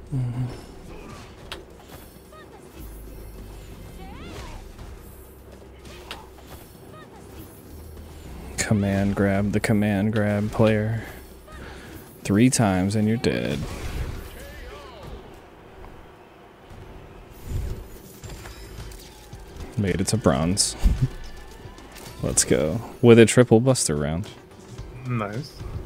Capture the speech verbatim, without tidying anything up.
Mm-hmm. Command grab the command grab player. Three times and you're dead. Made it to bronze. Let's go. With a triple buster round. Nice.